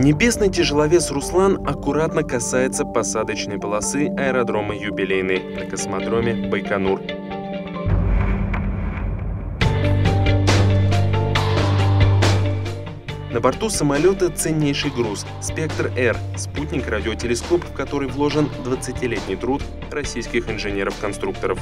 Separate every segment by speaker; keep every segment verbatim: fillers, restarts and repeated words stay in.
Speaker 1: Небесный тяжеловес «Руслан» аккуратно касается посадочной полосы аэродрома «Юбилейный» на космодроме Байконур. На борту самолета ценнейший груз – «Спектр-Р» – спутник-радиотелескоп, в который вложен двадцатилетний труд российских инженеров-конструкторов.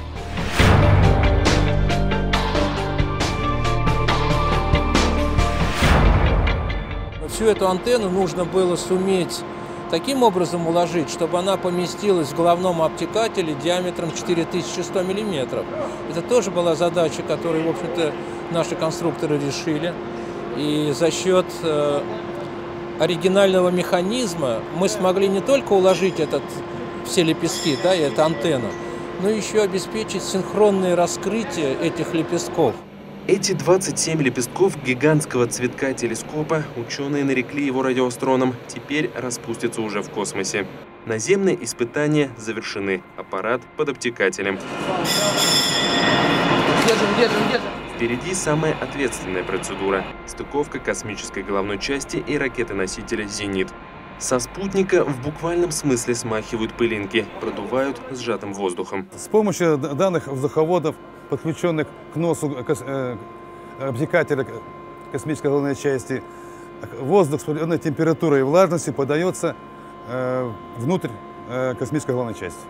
Speaker 2: Всю эту антенну нужно было суметь таким образом уложить, чтобы она поместилась в головном обтекателе диаметром четыре тысячи сто миллиметров. Это тоже была задача, которую, в общем-то, наши конструкторы решили. И за счет э, оригинального механизма мы смогли не только уложить этот, все лепестки, да, и эту антенну, но еще обеспечить синхронное раскрытие этих лепестков.
Speaker 1: Эти двадцать семь лепестков гигантского цветка телескопа, ученые нарекли его радиоастроном, теперь распустятся уже в космосе. Наземные испытания завершены. Аппарат под обтекателем.
Speaker 2: Держим, держим, держим.
Speaker 1: Впереди самая ответственная процедура – стыковка космической головной части и ракеты-носителя «Зенит». Со спутника в буквальном смысле смахивают пылинки, продувают сжатым воздухом.
Speaker 3: С помощью данных воздуховодов, подключенных к носу обтекателя космической головной части, воздух с определенной температурой и влажностью подается внутрь космической головной части.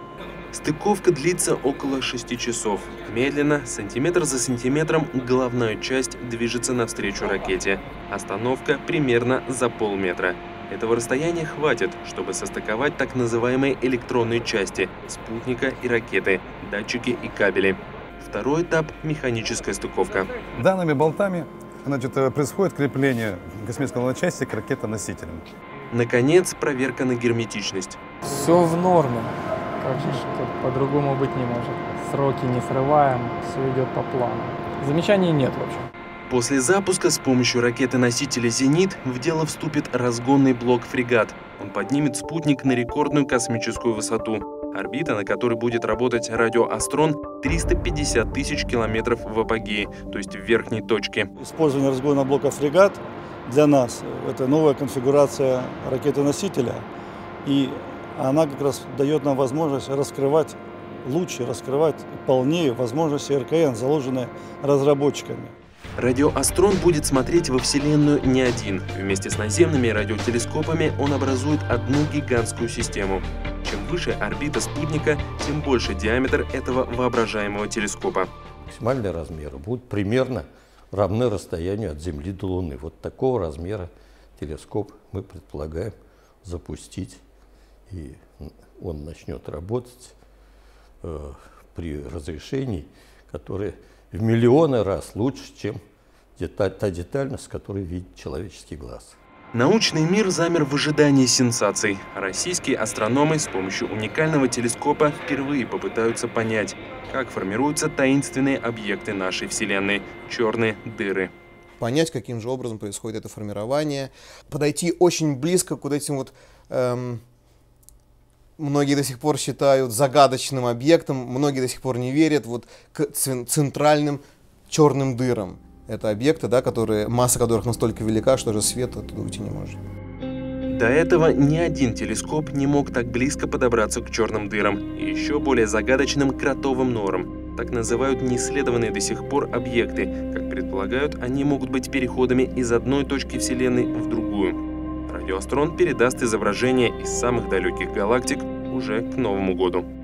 Speaker 1: Стыковка длится около шести часов. Медленно, сантиметр за сантиметром, головная часть движется навстречу ракете. Остановка примерно за полметра. Этого расстояния хватит, чтобы состыковать так называемые электронные части – спутника и ракеты, датчики и кабели. Второй этап – механическая стыковка.
Speaker 3: Данными болтами, значит, происходит крепление космической головной части к ракетоносителям.
Speaker 1: Наконец, проверка на герметичность.
Speaker 4: Все в норме. Как же по-другому быть не может. Сроки не срываем, все идет по плану. Замечаний нет вообще.
Speaker 1: После запуска с помощью ракеты-носителя «Зенит» в дело вступит разгонный блок «Фрегат». Он поднимет спутник на рекордную космическую высоту. Орбита, на которой будет работать радиоастрон, триста пятьдесят тысяч километров в апогее, то есть в верхней точке.
Speaker 5: Использование разгонного блока «Фрегат» для нас – это новая конфигурация ракеты-носителя. И она как раз дает нам возможность раскрывать лучше, раскрывать полнее возможности эр ка эн, заложенные разработчиками.
Speaker 1: Радиоастрон будет смотреть во Вселенную не один. Вместе с наземными радиотелескопами он образует одну гигантскую систему. Чем выше орбита спутника, тем больше диаметр этого воображаемого телескопа.
Speaker 6: Максимальные размеры будут примерно равны расстоянию от Земли до Луны. Вот такого размера телескоп мы предполагаем запустить. И он начнет работать э, при разрешении, которое в миллионы раз лучше, чем деталь, та детальность, которую видит человеческий глаз.
Speaker 1: Научный мир замер в ожидании сенсаций. Российские астрономы с помощью уникального телескопа впервые попытаются понять, как формируются таинственные объекты нашей Вселенной – черные дыры.
Speaker 7: Понять, каким же образом происходит это формирование, подойти очень близко к вот этим вот эм, многие до сих пор считают загадочным объектом, многие до сих пор не верят вот к центральным черным дырам. Это объекты, да, которые, масса которых настолько велика, что же свет оттуда уйти не может.
Speaker 1: До этого ни один телескоп не мог так близко подобраться к черным дырам и еще более загадочным кротовым норам. Так называют неисследованные до сих пор объекты. Как предполагают, они могут быть переходами из одной точки Вселенной в другую. Радиоастрон передаст изображение из самых далеких галактик уже к Новому году.